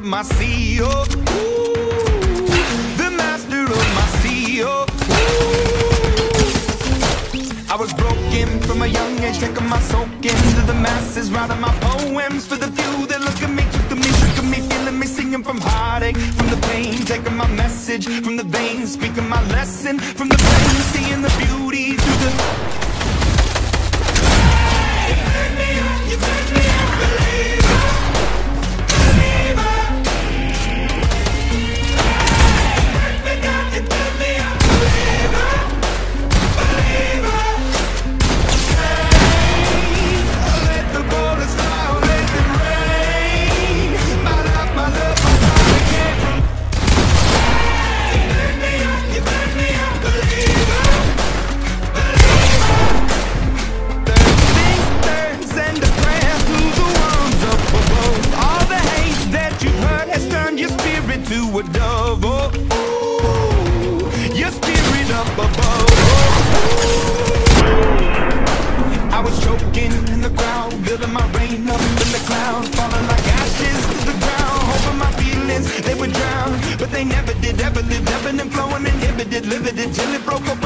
of my sea. Oh, ooh, the master of my sea. Oh, ooh. I was broken from a young age, taking my soak into the masses, writing my poems for the few that look at me, took to me, shook at me, feeling me, singing from heartache, from the pain, taking my message from the veins, speaking my lesson from the pain, seeing the beauty through the... You burn me up, believer, believer. You burn me down, you burn me up, believer, believer. Let the bullets fly, let them rain. My love, my heart came from. You burn me up, believer, believer. Turns and a prayer to the ones up above. All the hate that you've heard has turned your spirit to a dove. Oh, ooh, your spirit up above. Oh, ooh. I was choking in the crowd, building my rain up in the clouds, falling like ashes to the ground, hoping my feelings they would drown, but they never did. Ever lived, ebbing and flowing, inhibited, limited till it broke up.